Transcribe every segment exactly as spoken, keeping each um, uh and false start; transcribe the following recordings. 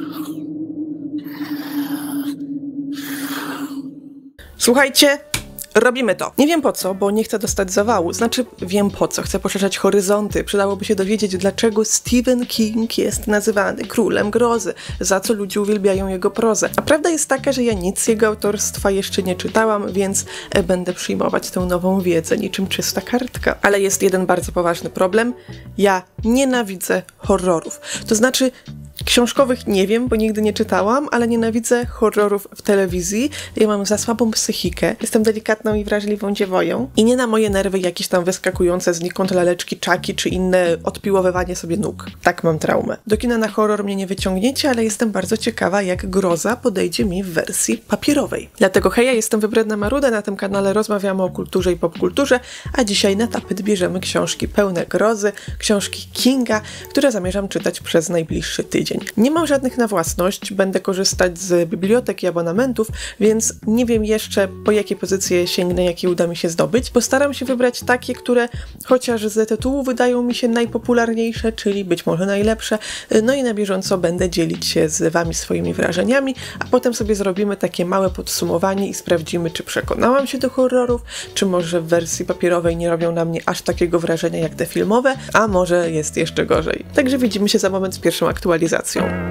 Słuchajcie, robimy to. Nie wiem po co, bo nie chcę dostać zawału. Znaczy, wiem po co. Chcę poszerzać horyzonty. Przydałoby się dowiedzieć, dlaczego Stephen King jest nazywany królem grozy, za co ludzie uwielbiają jego prozę. A prawda jest taka, że ja nic z jego autorstwa jeszcze nie czytałam, więc będę przyjmować tę nową wiedzę niczym czysta kartka. Ale jest jeden bardzo poważny problem. Ja nienawidzę horrorów. To znaczy, książkowych nie wiem, bo nigdy nie czytałam, ale nienawidzę horrorów w telewizji. Ja mam za słabą psychikę, jestem delikatną i wrażliwą dziewoją i nie na moje nerwy jakieś tam wyskakujące znikąd laleczki, czaki czy inne odpiłowywanie sobie nóg. Tak mam traumę. Do kina na horror mnie nie wyciągniecie, ale jestem bardzo ciekawa, jak groza podejdzie mi w wersji papierowej. Dlatego hej, ja jestem Wybredna Maruda, na tym kanale rozmawiamy o kulturze i popkulturze, a dzisiaj na tapet bierzemy książki pełne grozy, książki Kinga, które zamierzam czytać przez najbliższy tydzień. Nie mam żadnych na własność, będę korzystać z bibliotek i abonamentów, więc nie wiem jeszcze, po jakie pozycje sięgnę, jakie uda mi się zdobyć. Postaram się wybrać takie, które chociaż z tytułu wydają mi się najpopularniejsze, czyli być może najlepsze, no i na bieżąco będę dzielić się z wami swoimi wrażeniami, a potem sobie zrobimy takie małe podsumowanie i sprawdzimy, czy przekonałam się do horrorów, czy może w wersji papierowej nie robią na mnie aż takiego wrażenia jak te filmowe, a może jest jeszcze gorzej. Także widzimy się za moment z pierwszą aktualizacją.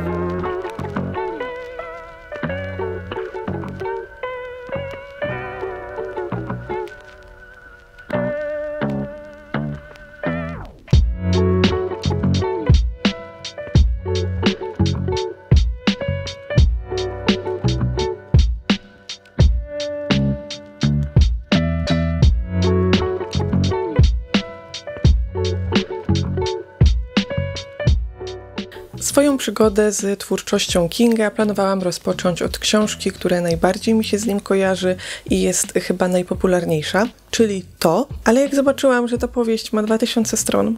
Swoją przygodę z twórczością Kinga planowałam rozpocząć od książki, która najbardziej mi się z nim kojarzy i jest chyba najpopularniejsza, czyli to, ale jak zobaczyłam, że ta powieść ma dwa tysiące stron,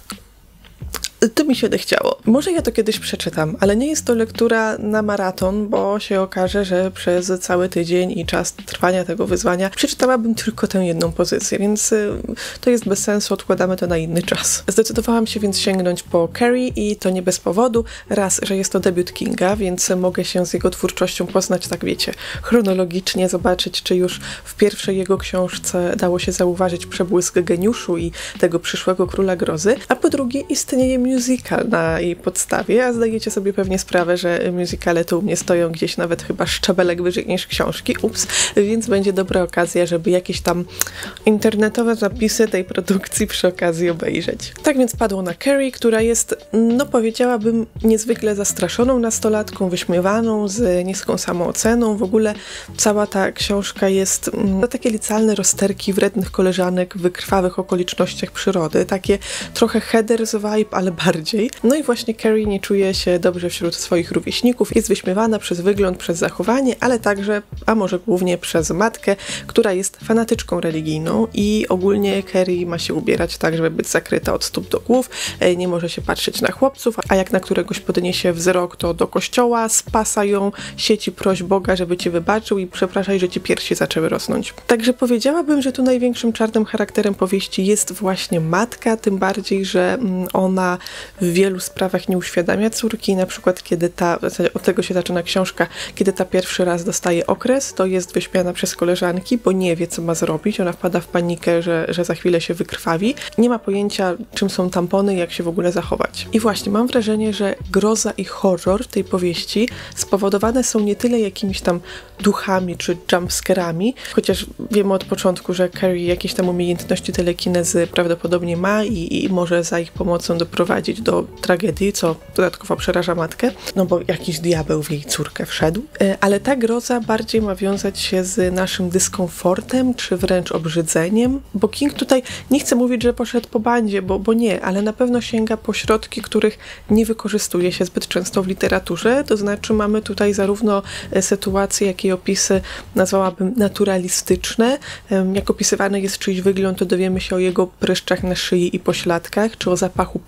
to mi się odechciało. Może ja to kiedyś przeczytam, ale nie jest to lektura na maraton, bo się okaże, że przez cały tydzień i czas trwania tego wyzwania przeczytałabym tylko tę jedną pozycję, więc y, to jest bez sensu, odkładamy to na inny czas. Zdecydowałam się więc sięgnąć po Carrie i to nie bez powodu. Raz, że jest to debiut Kinga, więc mogę się z jego twórczością poznać, tak wiecie, chronologicznie, zobaczyć, czy już w pierwszej jego książce dało się zauważyć przebłysk geniuszu i tego przyszłego króla grozy, a po drugie istnieje musical na jej podstawie, a zdajecie sobie pewnie sprawę, że musicale to u mnie stoją gdzieś nawet chyba szczebelek wyżej niż książki, ups, więc będzie dobra okazja, żeby jakieś tam internetowe zapisy tej produkcji przy okazji obejrzeć. Tak więc padło na Carrie, która jest, no powiedziałabym, niezwykle zastraszoną nastolatką, wyśmiewaną, z niską samooceną. W ogóle cała ta książka jest no, takie licealne rozterki wrednych koleżanek w krwawych okolicznościach przyrody, takie trochę Heather's vibe, ale bardziej. No i właśnie Carrie nie czuje się dobrze wśród swoich rówieśników, jest wyśmiewana przez wygląd, przez zachowanie, ale także, a może głównie przez matkę, która jest fanatyczką religijną i ogólnie Carrie ma się ubierać tak, żeby być zakryta od stóp do głów, nie może się patrzeć na chłopców, a jak na któregoś podniesie wzrok, to do kościoła, spasa ją, sieci proś Boga, żeby ci wybaczył i przepraszaj, że ci piersi zaczęły rosnąć. Także powiedziałabym, że tu największym czarnym charakterem powieści jest właśnie matka, tym bardziej, że ona w wielu sprawach nie uświadamia córki, na przykład kiedy ta, od tego się zaczyna książka, kiedy ta pierwszy raz dostaje okres, to jest wyśmiana przez koleżanki, bo nie wie, co ma zrobić, ona wpada w panikę, że, że za chwilę się wykrwawi, nie ma pojęcia, czym są tampony, jak się w ogóle zachować. I właśnie mam wrażenie, że groza i horror tej powieści spowodowane są nie tyle jakimiś tam duchami czy jumpscarami, chociaż wiemy od początku, że Carrie jakieś tam umiejętności telekinezy prawdopodobnie ma i, i może za ich pomocą doprowadzić do tragedii, co dodatkowo przeraża matkę, no bo jakiś diabeł w jej córkę wszedł. Ale ta groza bardziej ma wiązać się z naszym dyskomfortem, czy wręcz obrzydzeniem, bo King tutaj nie chce mówić, że poszedł po bandzie, bo, bo nie, ale na pewno sięga po środki, których nie wykorzystuje się zbyt często w literaturze, to znaczy mamy tutaj zarówno sytuacje, jak i opisy, nazwałabym naturalistyczne. Jak opisywany jest czyjś wygląd, to dowiemy się o jego pryszczach na szyi i pośladkach, czy o zapachu potu,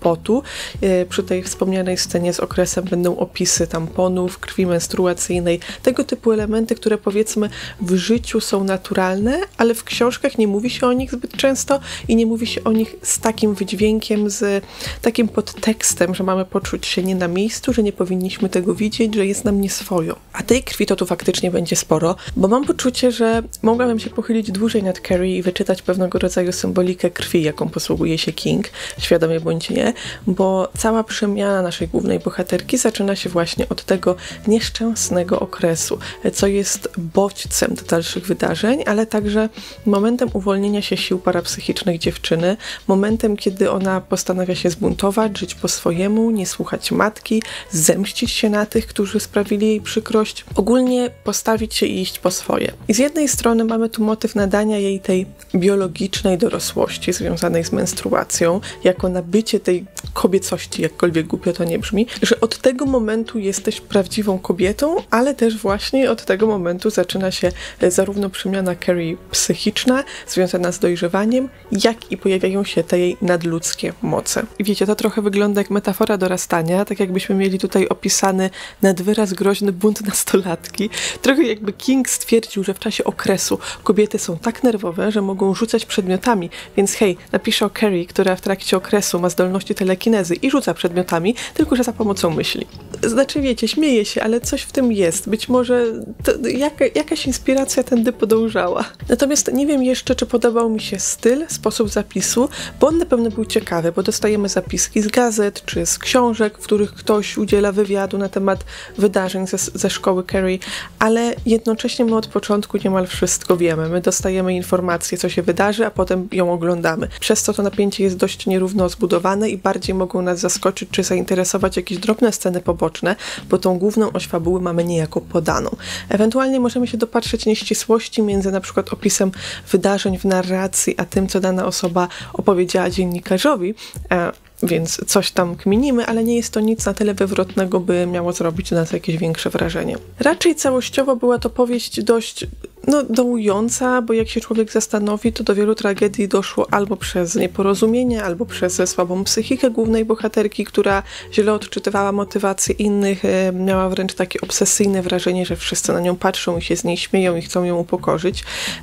Przy tej wspomnianej scenie z okresem będą opisy tamponów, krwi menstruacyjnej, tego typu elementy, które powiedzmy w życiu są naturalne, ale w książkach nie mówi się o nich zbyt często i nie mówi się o nich z takim wydźwiękiem, z takim podtekstem, że mamy poczuć się nie na miejscu, że nie powinniśmy tego widzieć, że jest nam nieswojo. A tej krwi to tu faktycznie będzie sporo, bo mam poczucie, że mogłabym się pochylić dłużej nad Carrie i wyczytać pewnego rodzaju symbolikę krwi, jaką posługuje się King, świadomie bądź nie, bo cała przemiana naszej głównej bohaterki zaczyna się właśnie od tego nieszczęsnego okresu, co jest bodźcem do dalszych wydarzeń, ale także momentem uwolnienia się sił parapsychicznych dziewczyny, momentem, kiedy ona postanawia się zbuntować, żyć po swojemu, nie słuchać matki, zemścić się na tych, którzy sprawili jej przykrość, ogólnie postawić się i iść po swoje. I z jednej strony mamy tu motyw nadania jej tej biologicznej dorosłości związanej z menstruacją, jako nabycie tej kobiecości, jakkolwiek głupio to nie brzmi, że od tego momentu jesteś prawdziwą kobietą, ale też właśnie od tego momentu zaczyna się zarówno przemiana Carrie psychiczna, związana z dojrzewaniem, jak i pojawiają się te jej nadludzkie moce. I wiecie, to trochę wygląda jak metafora dorastania, tak jakbyśmy mieli tutaj opisany nad wyraz groźny bunt nastolatki. Trochę jakby King stwierdził, że w czasie okresu kobiety są tak nerwowe, że mogą rzucać przedmiotami, więc hej, napiszę o Carrie, która w trakcie okresu ma zdolności telekinezy i rzuca przedmiotami, tylko że za pomocą myśli. Znaczy wiecie, śmieję się, ale coś w tym jest. Być może to, jaka, jakaś inspiracja tędy podążała. Natomiast nie wiem jeszcze, czy podobał mi się styl, sposób zapisu, bo on na pewno był ciekawy, bo dostajemy zapiski z gazet czy z książek, w których ktoś udziela wywiadu na temat wydarzeń ze, ze szkoły Carrie, ale jednocześnie my od początku niemal wszystko wiemy. My dostajemy informacje, co się wydarzy, a potem ją oglądamy. Przez co to napięcie jest dość nierówno zbudowane i bardziej mogą nas zaskoczyć czy zainteresować jakieś drobne sceny poboczne, bo tą główną oś fabuły mamy niejako podaną. Ewentualnie możemy się dopatrzeć nieścisłości między na przykład opisem wydarzeń w narracji, a tym, co dana osoba opowiedziała dziennikarzowi, e, więc coś tam kminimy, ale nie jest to nic na tyle wywrotnego, by miało zrobić na nas jakieś większe wrażenie. Raczej całościowo była to powieść dość no, dołująca, bo jak się człowiek zastanowi, to do wielu tragedii doszło albo przez nieporozumienie, albo przez słabą psychikę głównej bohaterki, która źle odczytywała motywacje innych, miała wręcz takie obsesyjne wrażenie, że wszyscy na nią patrzą i się z niej śmieją i chcą ją upokorzyć,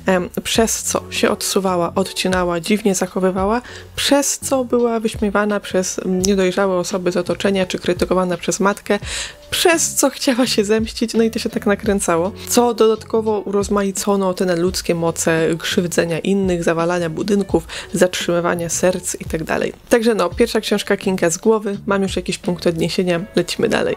przez co się odsuwała, odcinała, dziwnie zachowywała, przez co była wyśmiewana przez niedojrzałe osoby z otoczenia, czy krytykowana przez matkę, przez co chciała się zemścić, no i to się tak nakręcało, co dodatkowo urozmaicono te ludzkie moce krzywdzenia innych, zawalania budynków, zatrzymywania serc i tak dalej. Także no, pierwsza książka Kinga z głowy, mam już jakiś punkt odniesienia, lecimy dalej.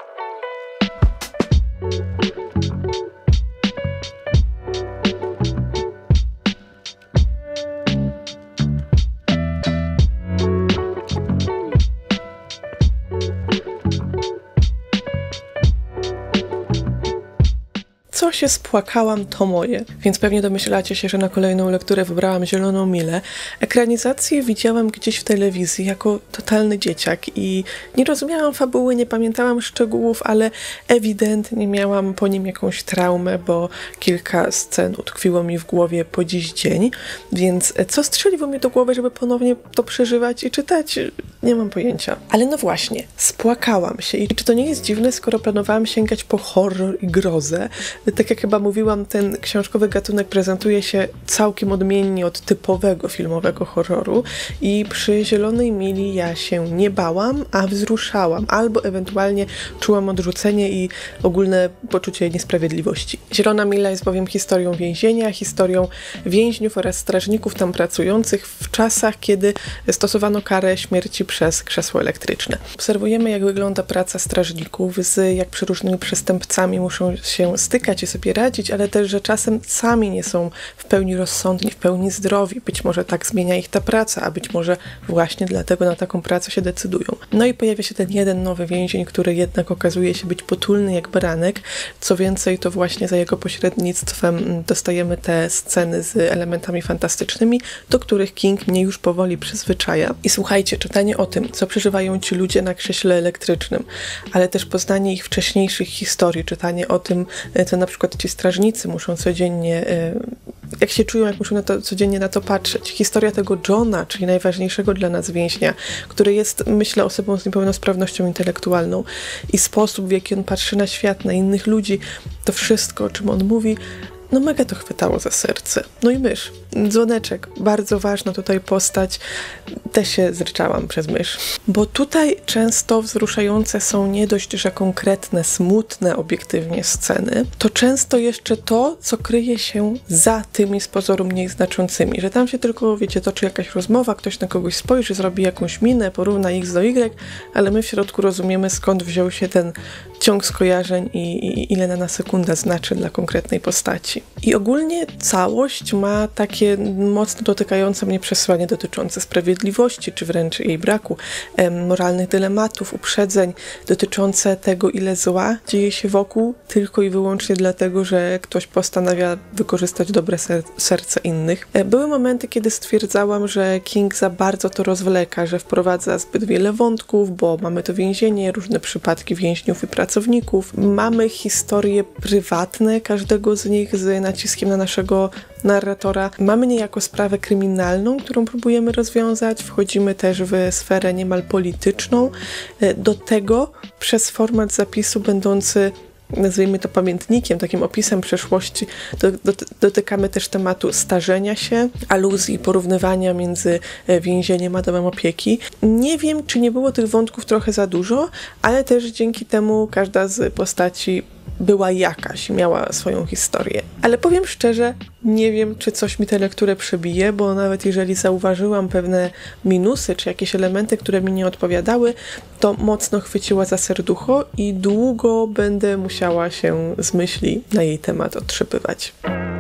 Co się spłakałam, to moje. Więc pewnie domyślacie się, że na kolejną lekturę wybrałam Zieloną Milę. Ekranizację widziałam gdzieś w telewizji jako totalny dzieciak i nie rozumiałam fabuły, nie pamiętałam szczegółów, ale ewidentnie miałam po nim jakąś traumę, bo kilka scen utkwiło mi w głowie po dziś dzień. Więc co strzeliło mi do głowy, żeby ponownie to przeżywać i czytać? Nie mam pojęcia. Ale no właśnie, spłakałam się. I czy to nie jest dziwne, skoro planowałam sięgać po horror i grozę? Tak jak chyba mówiłam, ten książkowy gatunek prezentuje się całkiem odmiennie od typowego filmowego horroru i przy Zielonej Mili ja się nie bałam, a wzruszałam, albo ewentualnie czułam odrzucenie i ogólne poczucie niesprawiedliwości. Zielona Mila jest bowiem historią więzienia, historią więźniów oraz strażników tam pracujących w czasach, kiedy stosowano karę śmierci przez krzesło elektryczne. Obserwujemy, jak wygląda praca strażników, z jak przeróżnymi przestępcami muszą się stykać i sobie radzić, ale też, że czasem sami nie są w pełni rozsądni, w pełni zdrowi. Być może tak zmienia ich ta praca, a być może właśnie dlatego na taką pracę się decydują. No i pojawia się ten jeden nowy więzień, który jednak okazuje się być potulny jak baranek. Co więcej, to właśnie za jego pośrednictwem dostajemy te sceny z elementami fantastycznymi, do których King mnie już powoli przyzwyczaja. I słuchajcie, czytanie o tym, co przeżywają ci ludzie na krześle elektrycznym, ale też poznanie ich wcześniejszych historii, czytanie o tym, co na przykład przykład ci strażnicy muszą codziennie, jak się czują, jak muszą na to, codziennie na to patrzeć. Historia tego Johna, czyli najważniejszego dla nas więźnia, który jest, myślę, osobą z niepełnosprawnością intelektualną i sposób, w jaki on patrzy na świat, na innych ludzi, to wszystko, o czym on mówi, no mega to chwytało za serce. No i mysz. Dzwoneczek. Bardzo ważna tutaj postać. Też się zryczałam przez mysz. Bo tutaj często wzruszające są nie dość, że konkretne, smutne obiektywnie sceny, to często jeszcze to, co kryje się za tymi z pozoru mniej znaczącymi. Że tam się tylko, wiecie, toczy jakaś rozmowa, ktoś na kogoś spojrzy, zrobi jakąś minę, porówna X do Y, ale my w środku rozumiemy, skąd wziął się ten ciąg skojarzeń i, i ile na, na sekundę znaczy dla konkretnej postaci. I ogólnie całość ma takie mocno dotykające mnie przesłanie dotyczące sprawiedliwości, czy wręcz jej braku, em, moralnych dylematów, uprzedzeń, dotyczące tego, ile zła dzieje się wokół, tylko i wyłącznie dlatego, że ktoś postanawia wykorzystać dobre ser- serce innych. E, były momenty, kiedy stwierdzałam, że King za bardzo to rozwleka, że wprowadza zbyt wiele wątków, bo mamy to więzienie, różne przypadki więźniów i pracowników, mamy historie prywatne każdego z nich z naciskiem na naszego narratora. Mamy niejako sprawę kryminalną, którą próbujemy rozwiązać. Wchodzimy też w sferę niemal polityczną. Do tego przez format zapisu będący, nazwijmy to pamiętnikiem, takim opisem przeszłości, do, do, dotykamy też tematu starzenia się, aluzji, porównywania między więzieniem a domem opieki. Nie wiem, czy nie było tych wątków trochę za dużo, ale też dzięki temu każda z postaci była jakaś, miała swoją historię. Ale powiem szczerze, nie wiem, czy coś mi tę lekturę przebije, bo nawet jeżeli zauważyłam pewne minusy, czy jakieś elementy, które mi nie odpowiadały, to mocno chwyciła za serducho i długo będę musiała się z myśli na jej temat otrzepywać.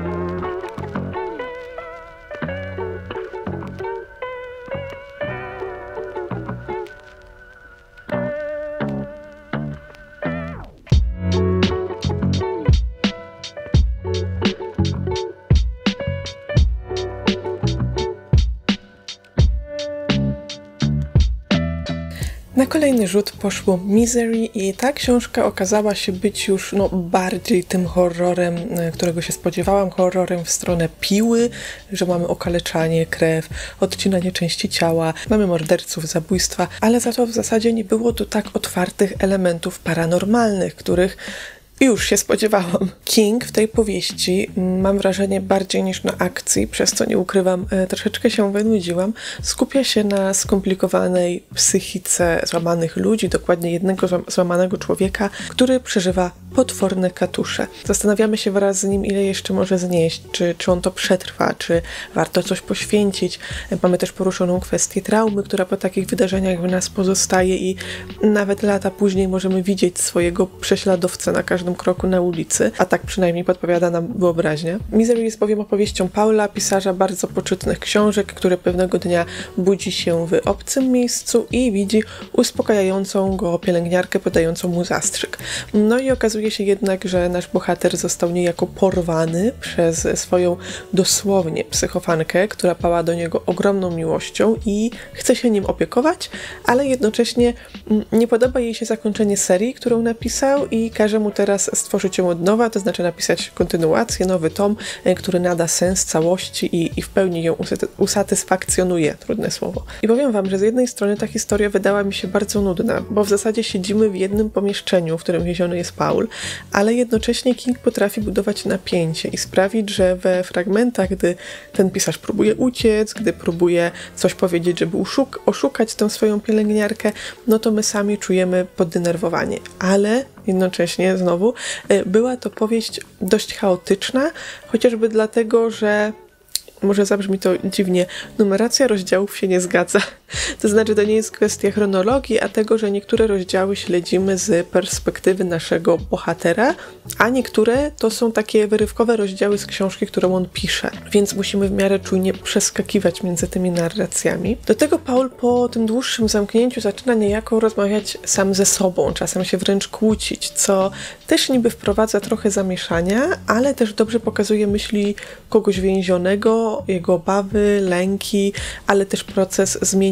Na kolejny rzut poszło Misery i ta książka okazała się być już no, bardziej tym horrorem, którego się spodziewałam, horrorem w stronę piły, że mamy okaleczanie, krew, odcinanie części ciała, mamy morderców, zabójstwa, ale za to w zasadzie nie było tu tak otwartych elementów paranormalnych, których już się spodziewałam. King w tej powieści, mam wrażenie, bardziej niż na akcji, przez co nie ukrywam, troszeczkę się wynudziłam, skupia się na skomplikowanej psychice złamanych ludzi, dokładnie jednego złamanego człowieka, który przeżywa potworne katusze. Zastanawiamy się wraz z nim, ile jeszcze może znieść, czy, czy on to przetrwa, czy warto coś poświęcić. Mamy też poruszoną kwestię traumy, która po takich wydarzeniach w nas pozostaje i nawet lata później możemy widzieć swojego prześladowcę na każdym kroku na ulicy, a tak przynajmniej podpowiada nam wyobraźnia. Misery jest bowiem opowieścią Paula, pisarza bardzo poczytnych książek, który pewnego dnia budzi się w obcym miejscu i widzi uspokajającą go pielęgniarkę podającą mu zastrzyk. No i okazuje się jednak, że nasz bohater został niejako porwany przez swoją dosłownie psychofankę, która pała do niego ogromną miłością i chce się nim opiekować, ale jednocześnie nie podoba jej się zakończenie serii, którą napisał i każe mu teraz stworzyć ją od nowa, to znaczy napisać kontynuację, nowy tom, który nada sens całości i, i w pełni ją usatysfakcjonuje, trudne słowo. I powiem wam, że z jednej strony ta historia wydała mi się bardzo nudna, bo w zasadzie siedzimy w jednym pomieszczeniu, w którym więziony jest Paul, ale jednocześnie King potrafi budować napięcie i sprawić, że we fragmentach, gdy ten pisarz próbuje uciec, gdy próbuje coś powiedzieć, żeby uszuk- oszukać tą swoją pielęgniarkę, no to my sami czujemy poddenerwowanie, ale jednocześnie znowu była to powieść dość chaotyczna, chociażby dlatego, że może zabrzmi to dziwnie, numeracja rozdziałów się nie zgadza. To znaczy, to nie jest kwestia chronologii, a tego, że niektóre rozdziały śledzimy z perspektywy naszego bohatera, a niektóre to są takie wyrywkowe rozdziały z książki, którą on pisze, więc musimy w miarę czujnie przeskakiwać między tymi narracjami. Do tego Paul po tym dłuższym zamknięciu zaczyna niejako rozmawiać sam ze sobą, czasem się wręcz kłócić, co też niby wprowadza trochę zamieszania, ale też dobrze pokazuje myśli kogoś więzionego, jego obawy, lęki, ale też proces zmieniania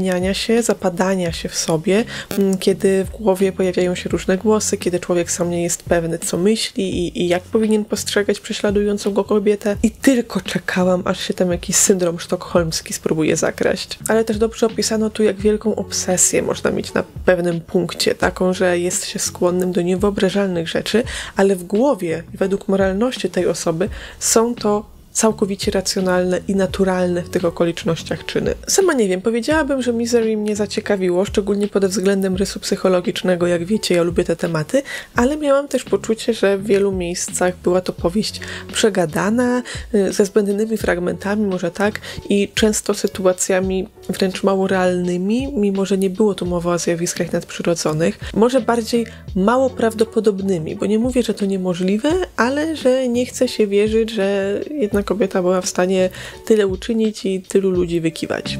zaciemniania się, zapadania się w sobie, kiedy w głowie pojawiają się różne głosy, kiedy człowiek sam nie jest pewny, co myśli i, i jak powinien postrzegać prześladującą go kobietę. I tylko czekałam, aż się tam jakiś syndrom sztokholmski spróbuje zakraść. Ale też dobrze opisano tu, jak wielką obsesję można mieć na pewnym punkcie, taką, że jest się skłonnym do niewyobrażalnych rzeczy, ale w głowie, według moralności tej osoby, są to całkowicie racjonalne i naturalne w tych okolicznościach czyny. Sama nie wiem, powiedziałabym, że Misery mnie zaciekawiło, szczególnie pod względem rysu psychologicznego, jak wiecie, ja lubię te tematy, ale miałam też poczucie, że w wielu miejscach była to powieść przegadana, ze zbędnymi fragmentami, może tak, i często sytuacjami wręcz mało realnymi, mimo że nie było tu mowy o zjawiskach nadprzyrodzonych, może bardziej mało prawdopodobnymi, bo nie mówię, że to niemożliwe, ale że nie chce się wierzyć, że jednak kobieta była w stanie tyle uczynić i tylu ludzi wykiwać.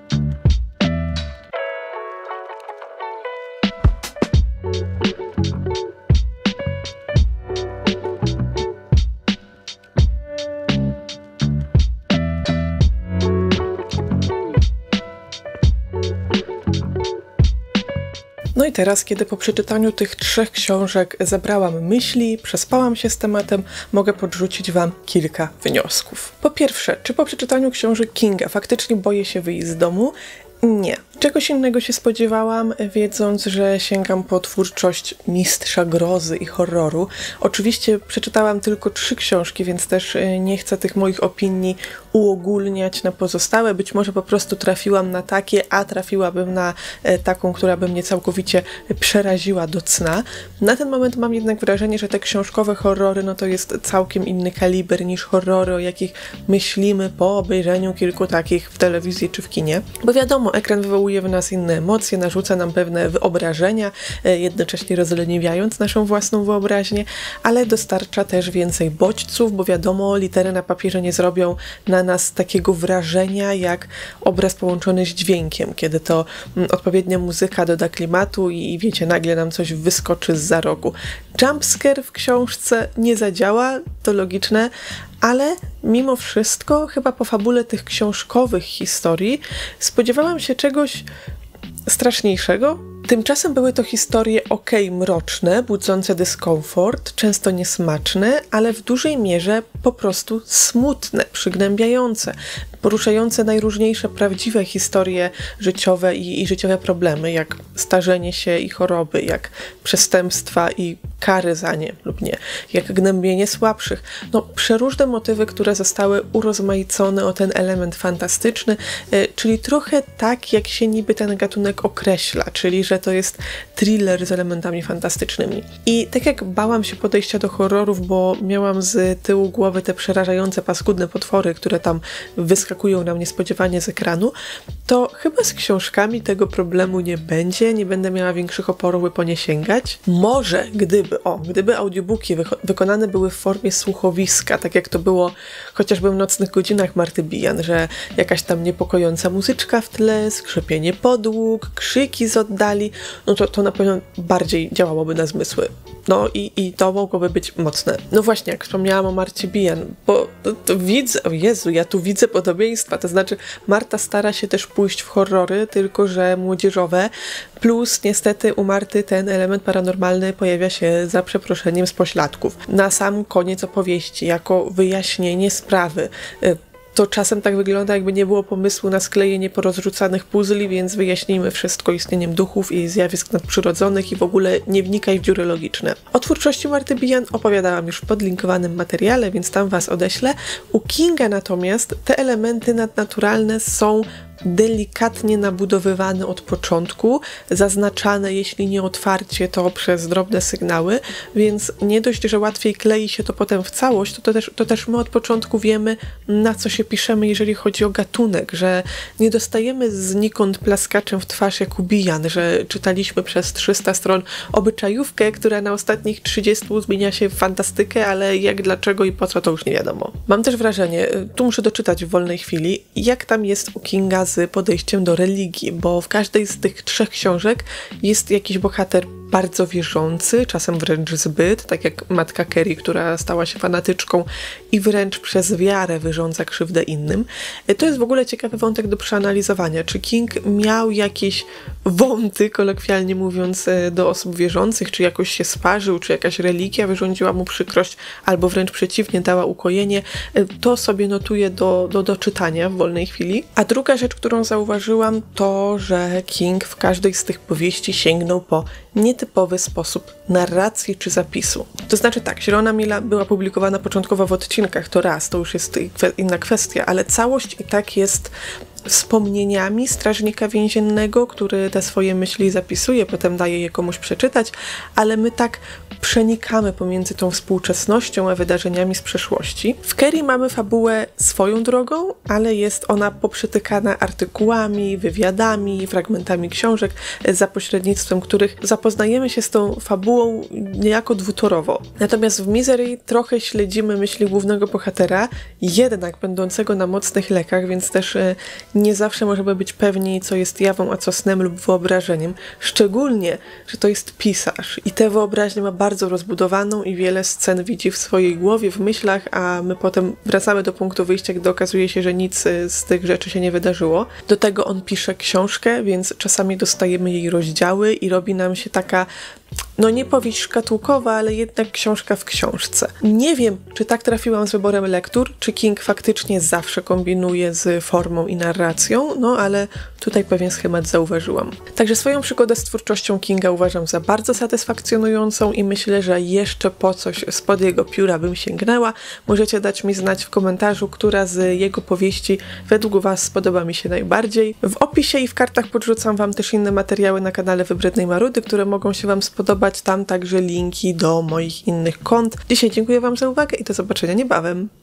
No i teraz, kiedy po przeczytaniu tych trzech książek zebrałam myśli, przespałam się z tematem, mogę podrzucić wam kilka wniosków. Po pierwsze, czy po przeczytaniu książek Kinga faktycznie boję się wyjść z domu? Nie. Czegoś innego się spodziewałam, wiedząc, że sięgam po twórczość mistrza grozy i horroru. Oczywiście przeczytałam tylko trzy książki, więc też nie chcę tych moich opinii uogólniać na pozostałe. Być może po prostu trafiłam na takie, a trafiłabym na taką, która by mnie całkowicie przeraziła do cna. Na ten moment mam jednak wrażenie, że te książkowe horrory, no to jest całkiem inny kaliber niż horrory, o jakich myślimy po obejrzeniu kilku takich w telewizji czy w kinie. Bo wiadomo, ekran wywołuje w nas inne emocje, narzuca nam pewne wyobrażenia, jednocześnie rozleniwiając naszą własną wyobraźnię, ale dostarcza też więcej bodźców, bo wiadomo, litery na papierze nie zrobią na nas takiego wrażenia jak obraz połączony z dźwiękiem, kiedy to odpowiednia muzyka doda klimatu i, i wiecie, nagle nam coś wyskoczy zza rogu. Jumpscare w książce nie zadziała, to logiczne, ale mimo wszystko, chyba po fabule tych książkowych historii, spodziewałam się czegoś straszniejszego. Tymczasem były to historie okej mroczne, budzące dyskomfort, często niesmaczne, ale w dużej mierze po prostu smutne, przygnębiające, poruszające najróżniejsze prawdziwe historie życiowe i, i życiowe problemy, jak starzenie się i choroby, jak przestępstwa i kary za nie lub nie, jak gnębienie słabszych. No, przeróżne motywy, które zostały urozmaicone o ten element fantastyczny, yy, czyli trochę tak, jak się niby ten gatunek określa, czyli że to jest thriller z elementami fantastycznymi. I tak jak bałam się podejścia do horrorów, bo miałam z tyłu głowy te przerażające, paskudne potwory, które tam wyskakują nam niespodziewanie z ekranu, to chyba z książkami tego problemu nie będzie, nie będę miała większych oporów, by po nie sięgać. Może gdyby, o, gdyby audiobooki wyko- wykonane były w formie słuchowiska, tak jak to było chociażby w Nocnych godzinach Marty Bijan, że jakaś tam niepokojąca muzyczka w tle, skrzypienie podłóg, krzyki z oddali, no to, to na pewno bardziej działałoby na zmysły. No i, i to mogłoby być mocne. No właśnie, jak wspomniałam o Marcie Bijan, bo to, to widzę, o Jezu, ja tu widzę podobieństwa, to znaczy Marta stara się też pójść w horrory, tylko że młodzieżowe, plus niestety u Marty ten element paranormalny pojawia się za przeproszeniem z pośladków. Na sam koniec opowieści, jako wyjaśnienie sprawy. To czasem tak wygląda, jakby nie było pomysłu na sklejenie porozrzucanych puzli, więc wyjaśnijmy wszystko istnieniem duchów i zjawisk nadprzyrodzonych i w ogóle nie wnikaj w dziury logiczne. O twórczości Marty Bijan opowiadałam już w podlinkowanym materiale, więc tam was odeślę. U Kinga natomiast te elementy nadnaturalne są delikatnie nabudowywane od początku, zaznaczane, jeśli nie otwarcie, to przez drobne sygnały, więc nie dość, że łatwiej klei się to potem w całość, to, to, też, to też my od początku wiemy, na co się piszemy, jeżeli chodzi o gatunek, że nie dostajemy znikąd plaskaczem w twarz jak u Bijan, że czytaliśmy przez trzysta stron obyczajówkę, która na ostatnich trzydziestu zmienia się w fantastykę, ale jak, dlaczego i po co, to już nie wiadomo. Mam też wrażenie, tu muszę doczytać w wolnej chwili, jak tam jest u Kinga z podejściem do religii, bo w każdej z tych trzech książek jest jakiś bohater bardzo wierzący, czasem wręcz zbyt, tak jak matka Carrie, która stała się fanatyczką i wręcz przez wiarę wyrządza krzywdę innym. To jest w ogóle ciekawy wątek do przeanalizowania. Czy King miał jakieś wąty, kolokwialnie mówiąc, do osób wierzących, czy jakoś się sparzył, czy jakaś religia wyrządziła mu przykrość, albo wręcz przeciwnie, dała ukojenie. To sobie notuję do, do, do czytania w wolnej chwili. A druga rzecz, którą zauważyłam, to, że King w każdej z tych powieści sięgnął po nietypowy sposób narracji czy zapisu. To znaczy tak, Zielona Mila była publikowana początkowo w odcinkach, to raz, to już jest inna kwestia, ale całość i tak jest wspomnieniami strażnika więziennego, który te swoje myśli zapisuje, potem daje je komuś przeczytać, ale my tak przenikamy pomiędzy tą współczesnością a wydarzeniami z przeszłości. W Carrie mamy fabułę swoją drogą, ale jest ona poprzetykana artykułami, wywiadami, fragmentami książek, za pośrednictwem których zapoznajemy się z tą fabułą niejako dwutorowo. Natomiast w Misery trochę śledzimy myśli głównego bohatera, jednak będącego na mocnych lekach, więc też nie zawsze możemy być pewni, co jest jawą, a co snem lub wyobrażeniem. Szczególnie, że to jest pisarz i tę wyobraźnię ma bardzo rozbudowaną i wiele scen widzi w swojej głowie, w myślach, a my potem wracamy do punktu wyjścia, gdy okazuje się, że nic z tych rzeczy się nie wydarzyło. Do tego on pisze książkę, więc czasami dostajemy jej rozdziały i robi nam się taka, no nie powieść szkatułkowa, ale jednak książka w książce. Nie wiem, czy tak trafiłam z wyborem lektur, czy King faktycznie zawsze kombinuje z formą i narracją, no ale tutaj pewien schemat zauważyłam. Także swoją przygodę z twórczością Kinga uważam za bardzo satysfakcjonującą i myślę, że jeszcze po coś spod jego pióra bym sięgnęła. Możecie dać mi znać w komentarzu, która z jego powieści według was spodoba mi się najbardziej. W opisie i w kartach podrzucam wam też inne materiały na kanale Wybrednej Marudy, które mogą się wam spodobać. Tam także linki do moich innych kont. Dzisiaj dziękuję wam za uwagę i do zobaczenia niebawem.